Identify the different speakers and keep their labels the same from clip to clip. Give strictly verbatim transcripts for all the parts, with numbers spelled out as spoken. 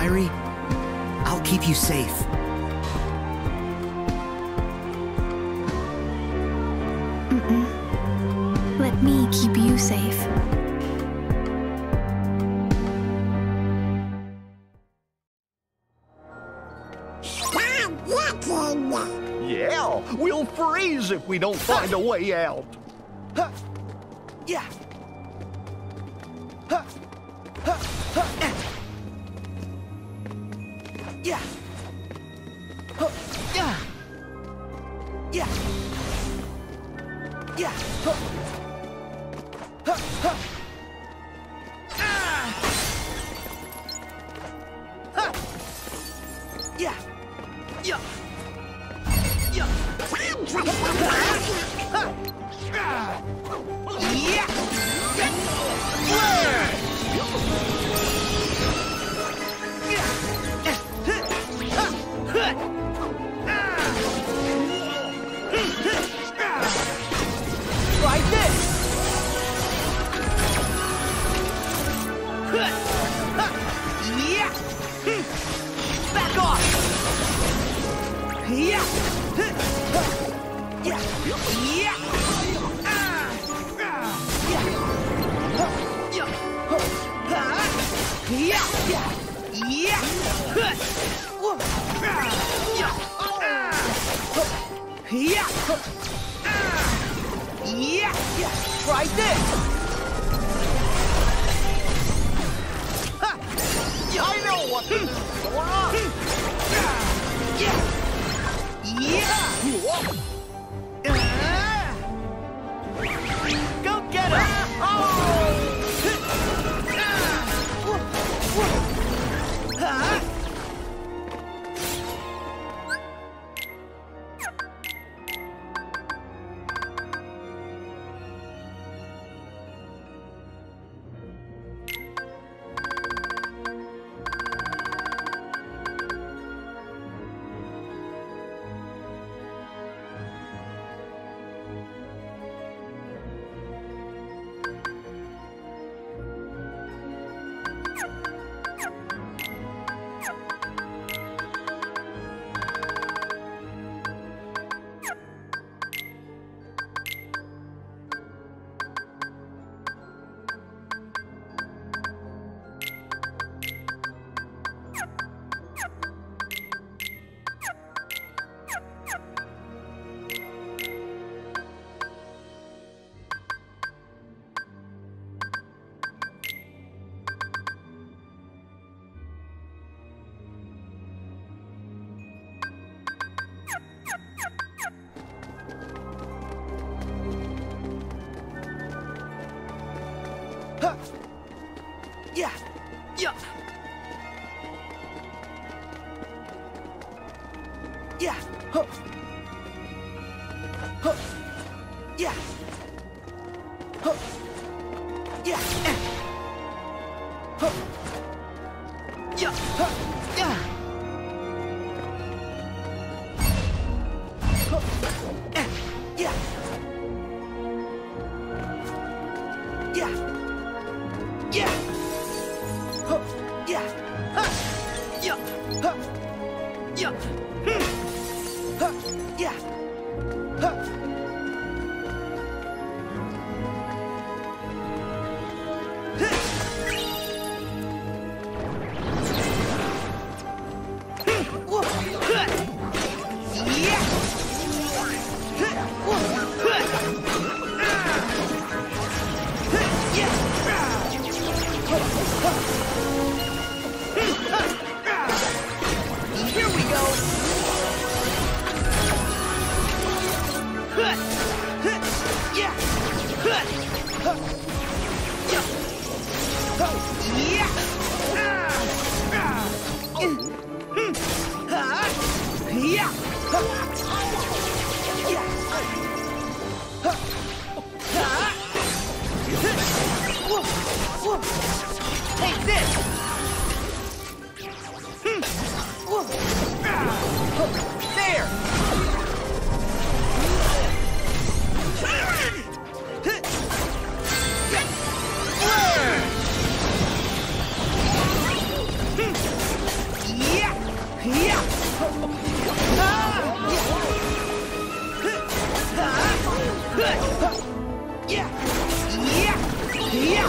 Speaker 1: Kairi. I'll keep you safe.
Speaker 2: Mm-mm. Let me keep you safe.
Speaker 3: Yeah, we'll freeze if we don't find a way out.
Speaker 1: Huh. Yeah. Huh. Huh. Huh. Eh. Yeah. Huh. Yeah. Yeah. Yeah. Huh. Huh. Huh. Ah. Huh. Yeah. Yeah. Yeah. Like this. Yeah. Back off. Yeah. Yeah. Yeah. Ah. Yeah. Yeah. Yeah. Yeah. Yeah. Yeah. Yeah. Yeah. Try this.
Speaker 3: I know what to do, Sora.
Speaker 1: Yeah. Yeah. Go get her! Oh! Huh? Huh. Yeah. Yeah. Yeah. Huh. Huh. Yeah. Huh. Yeah. Eh. Huh. Yeah. Huh. Yeah. Huh. Eh. Yeah. Yeah. Yeah. Huh. Yeah. Huh. Yeah. Huh. Yeah. Hmm. Huh. Yeah. Huh. Here we go. Yeah. Take this. There. Yeah! Yeah! Yeah!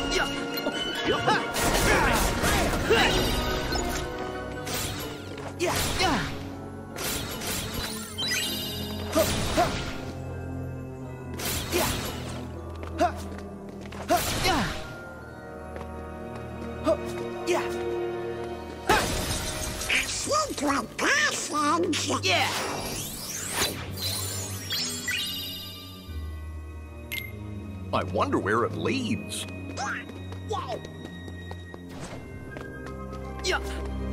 Speaker 1: Yeah! Yeah! Yeah!
Speaker 3: I wonder where it leads.
Speaker 1: Yeah!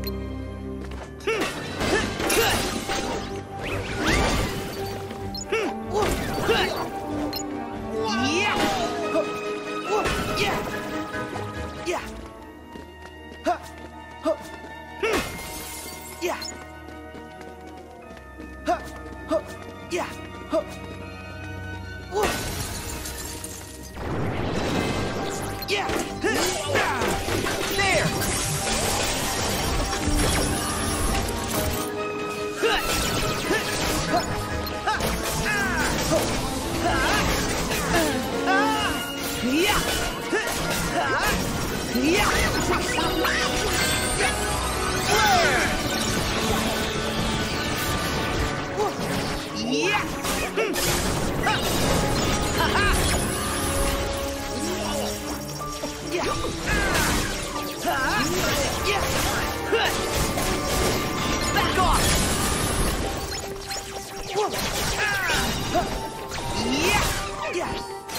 Speaker 1: Back off! Yeah! Yeah!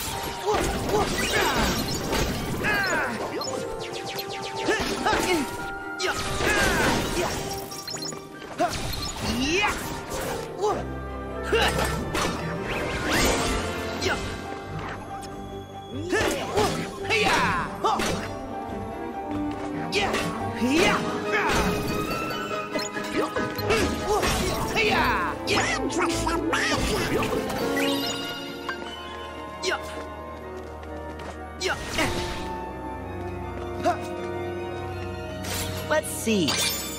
Speaker 1: Let's see.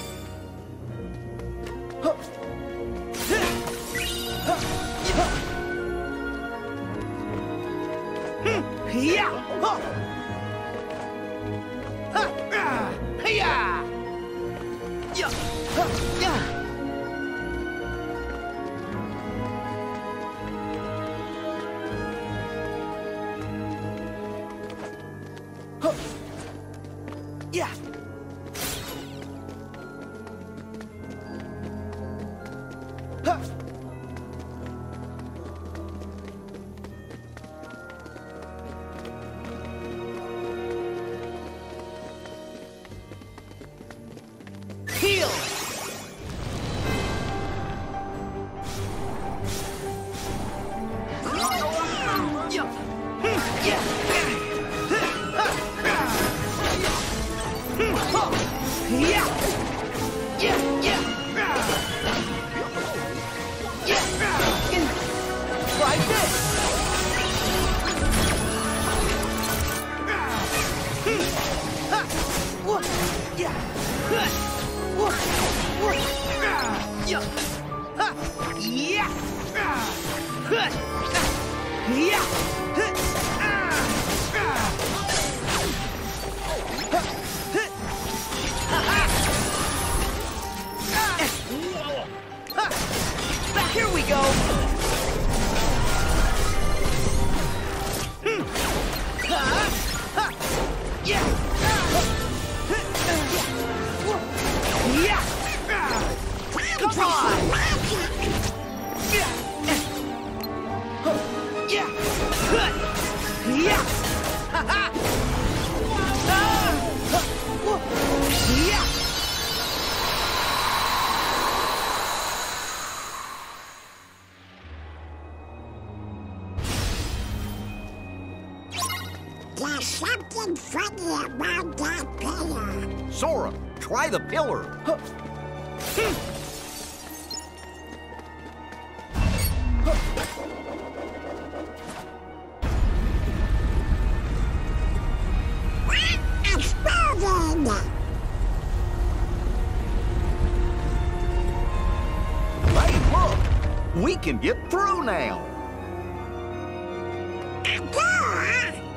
Speaker 1: Yeah. Heal. Here we go. Come on!
Speaker 4: There's something funny about that pillar.
Speaker 3: Sora, try the pillar.
Speaker 4: Exploding!
Speaker 3: Hey, look! We can get through now.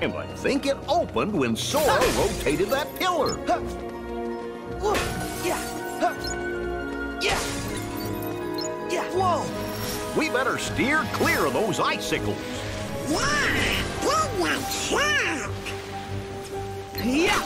Speaker 3: And I think it opened when Sora rotated that pillar.
Speaker 1: Yeah. Yeah. Yeah. Whoa.
Speaker 3: We better steer clear of those icicles.
Speaker 4: Yeah, good job.
Speaker 1: Yeah.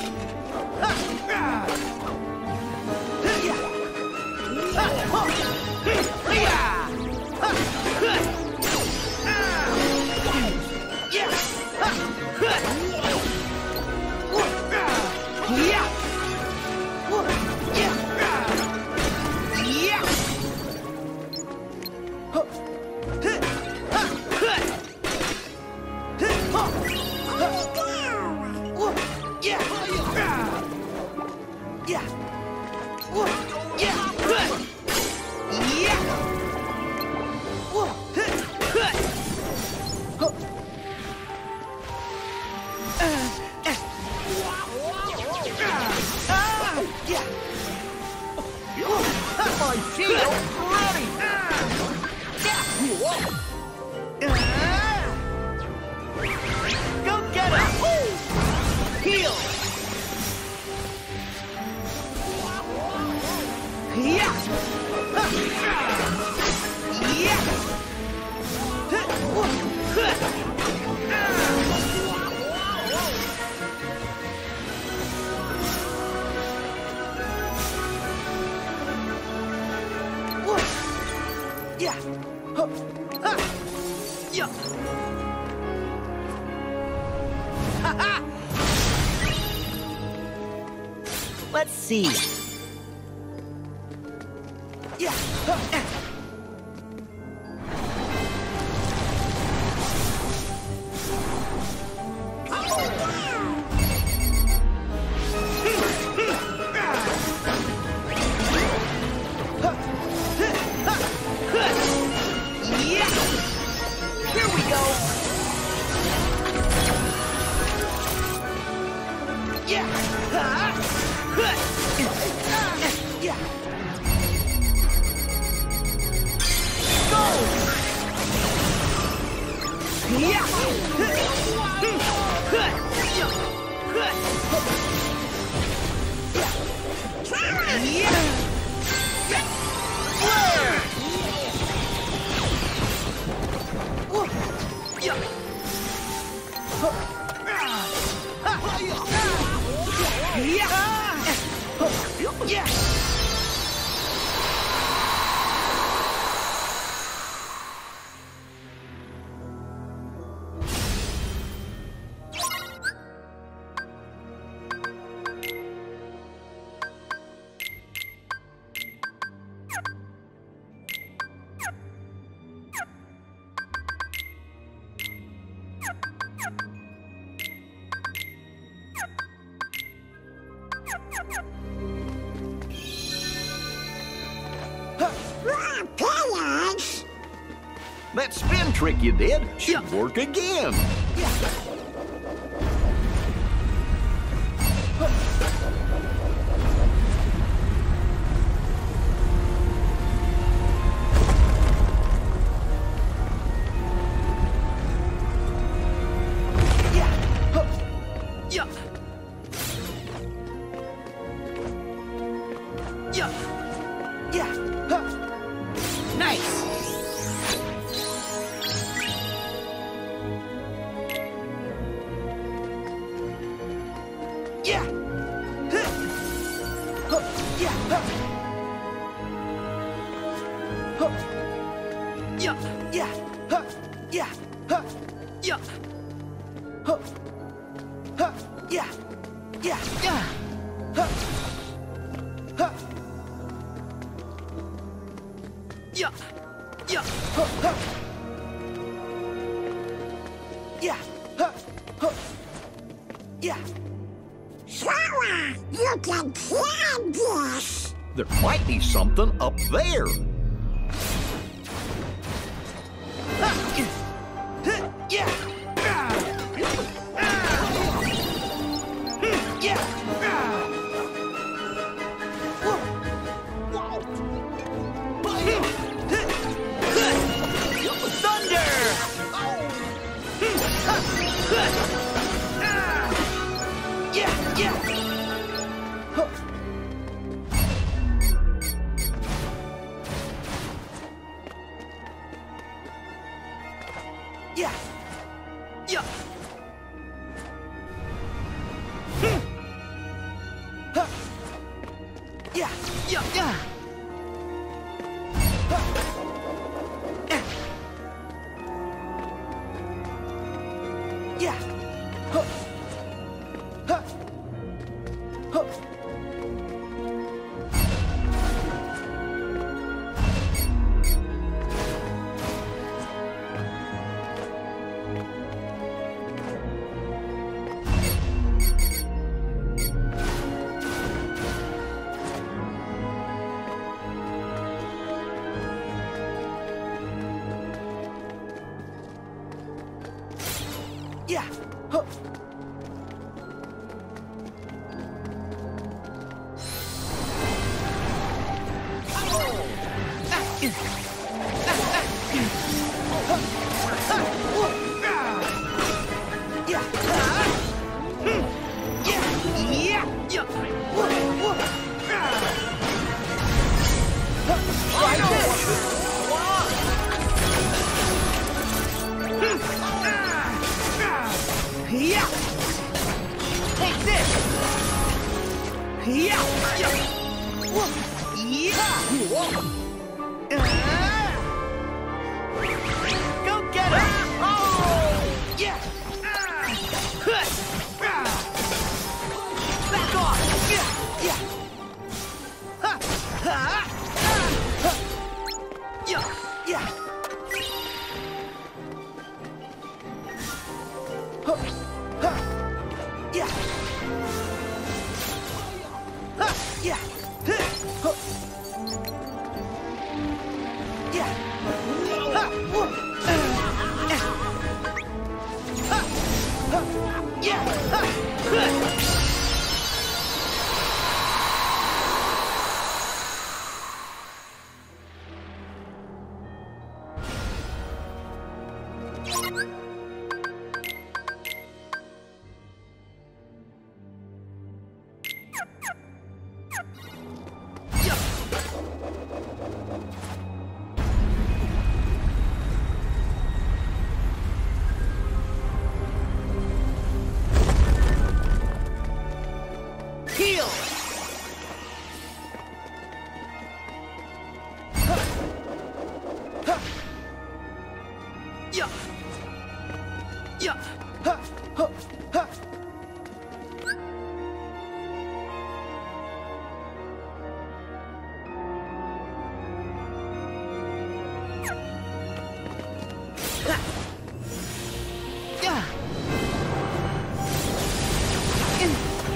Speaker 1: Let's see. Yeah. Here we go. Yeah. Yeah. Go! Yeah. Yeah.
Speaker 3: That spin trick you did should work again.
Speaker 4: Sora, you can climb this.
Speaker 3: There might be something up there.
Speaker 1: Thunder! Yeah. Yeah. Hmm. Huh. Yeah. Yeah. Yeah. Huh. Eh. Yeah. Huh. Huh. Huh. Yeah. Huh. Yeah! Take this! Yeah! Yeah! Go get her! Oh! Yeah! Back off! Yeah! Yeah! Ha! Ha! Yeah! Yeah! Huh. Huh. Yeah. Huh. Yeah. Huh. Huh. Yeah. Huh. Whoa. Uh. Eh. Huh. Huh. Yeah. Huh. Huh. Heal! Huh. Huh. Yeah. Yeah. Huh. Huh. Huh. Ha. Yeah. In.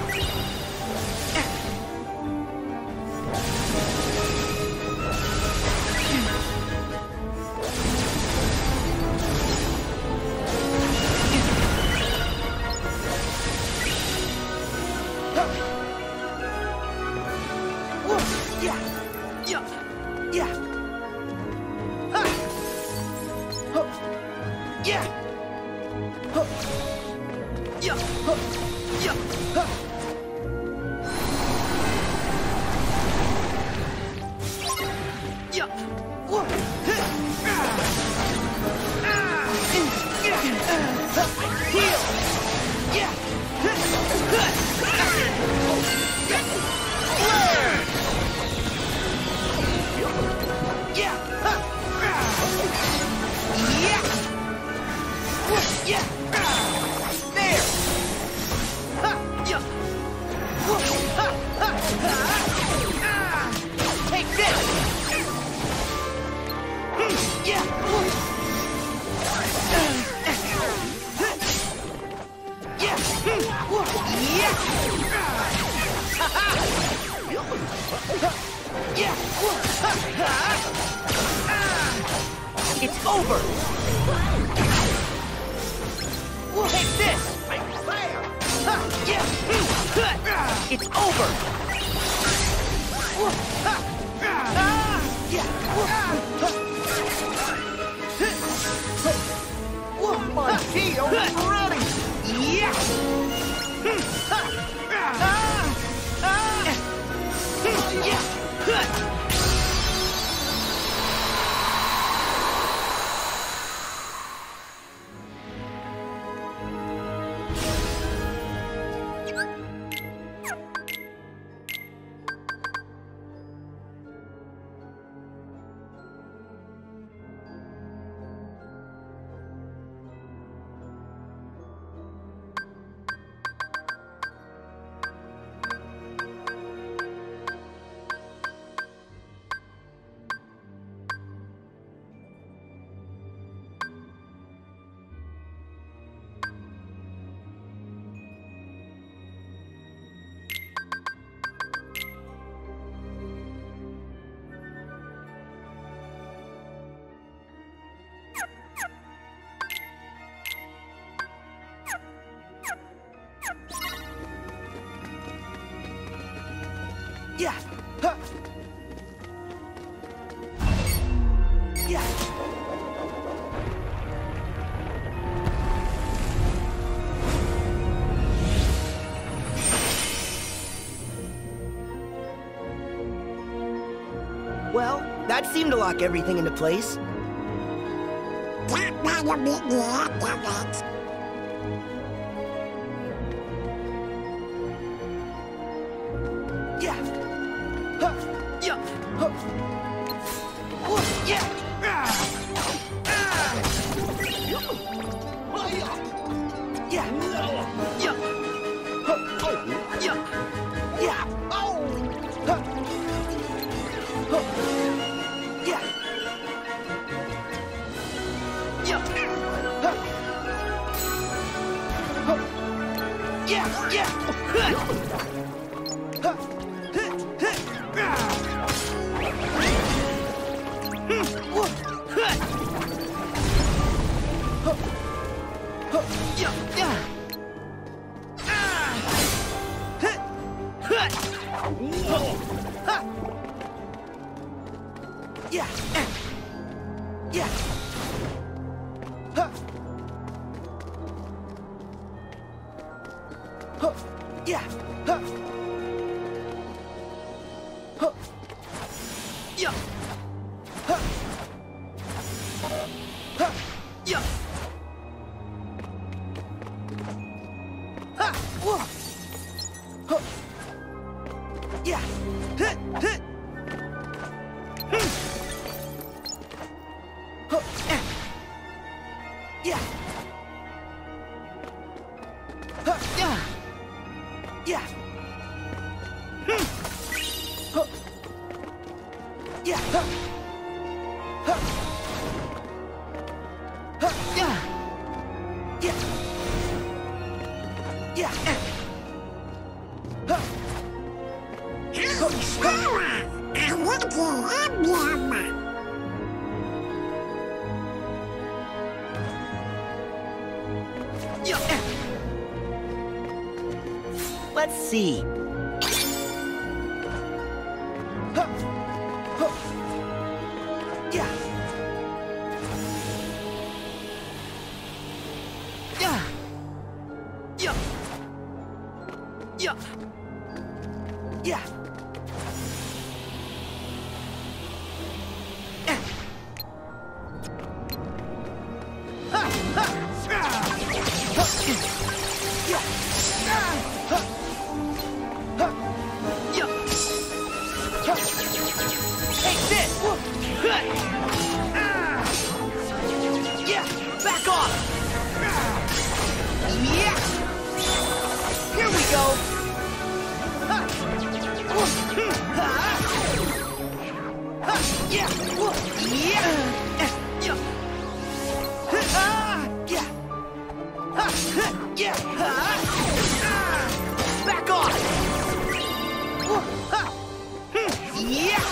Speaker 1: Yeah. Yeah. Yeah. Ha. Huh. Yeah. Huh. Yeah. Huh. Yeah. Huh. Yeah. Whoa. Ah. Yeah. Heal. Yeah. Yeah. Yeah. Yeah. There. Ha. Yeah. Ha. Ha. Ha. Take this. Yeah. Yeah. Yeah. Yeah. It's over. Take this. Yeah. It's over. Yeah.
Speaker 3: My heel is ready!
Speaker 1: Yeah! Yeah. Huh. Yeah. Well, that seemed to lock everything into place.
Speaker 4: That might have been the end of it.
Speaker 1: Yeah. Huh. Yeah. Huh. Oh, yeah. Ah. Ah. Yeah. Yeah. Huh. Oh. Yeah. Yeah. Oh. Huh. Huh. Yeah. Yeah. Huh. Huh. Yeah. Yeah. Huh. Huh. Yeah. Yeah. Huh. Huh. Yeah. Huh. Huh. Yeah. Huh. Huh. Yeah. Ha. Whoa. Huh. Yeah. Huh. Huh. Hmm. Huh. Eh. Yeah. Huh. Yeah. Yeah. Hmm. Huh. Yeah. Huh. Huh. Huh. Yeah. Yeah. Yeah. Eh. Huh.
Speaker 4: Hey, Sora! I want to help you.
Speaker 1: Yeah. Eh. Let's see. Huh. Huh. Yeah. Yeah. Yeah. Yeah. Yeah. Eh. Ha. Ha. Ah. Huh. Yeah. Ah. Huh. Huh. Yeah. Huh. Take this. Huh. Ah. Yeah. Back off. Ah. Yeah. Here we go. Ha. Whoa. Hmm. Ha. Ha. Yeah. Whoa. Yeah. Eh. Yeah. Huh. Ah. Yeah. Ha. Huh. Yeah. Ha. Ah. Back off. Whoa. Ha. Hmm. Yeah.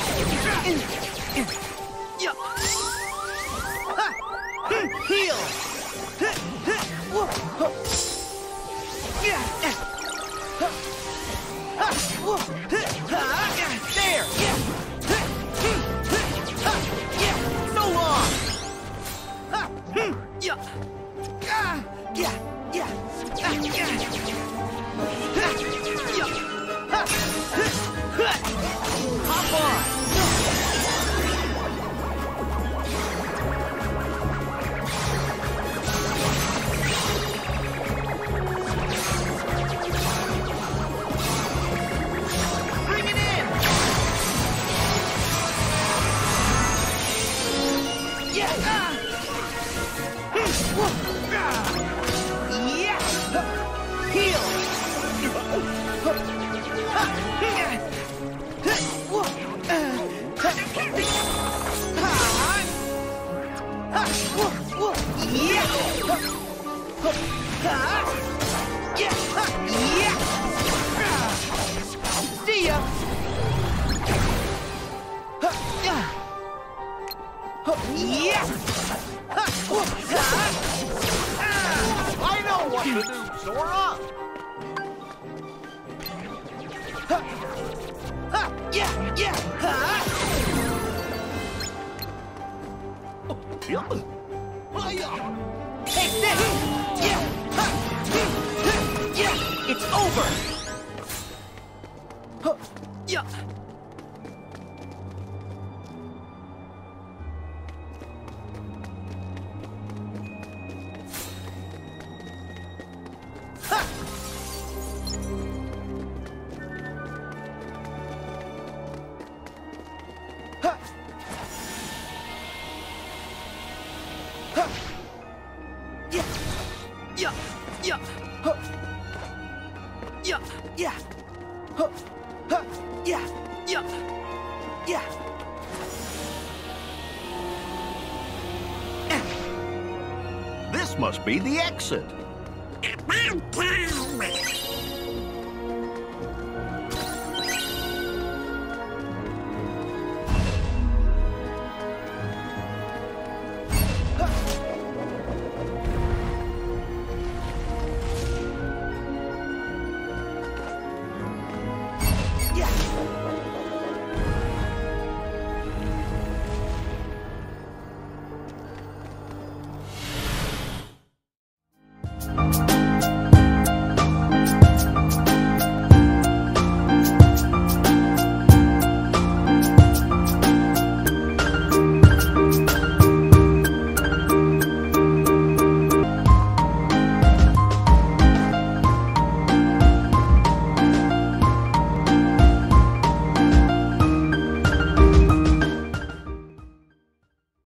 Speaker 1: Yeah. Ha. Hmm. Heal. Huh. Huh. Whoa. Huh. Yeah. Eh. Huh. Ha. Whoa. Huh. Ha. Yeah. There. Yeah. Huh. Hmm. Huh. Ha. Yeah. So long. Ha. Hmm. Yeah. Ah. Yeah. Yeah. Ah. Yeah. Ha. Yeah. Ha. Huh. Huh. Hop on. Bring it in. Yeah. Ah. Hmm. Whoa. Ah. Yeah. Huh. Heal. Huh. Ha. Yeah. Huh. Whoa. Uh. Ha. Ha. Ha. Whoa. Whoa. Yeah. Huh. Huh. Ha. Yeah. Ha. Yeah. Ah. See ya. Huh. Yeah. Huh. Yeah. Ha. Whoa. Ha. Ah.
Speaker 3: I know what to do, Sora!
Speaker 1: Huh. Ha! Yeah! Yeah! Ha!
Speaker 3: Yeah.
Speaker 1: Take this! Yeah! Ha! Yeah! It's over! Huh. Yeah! Ha! Ha! Ha! Yeah! Yeah! Yeah! Huh. Yeah! Yeah! Huh. Huh. Yeah! Yeah! Yeah!
Speaker 3: This must be the exit.
Speaker 4: About time.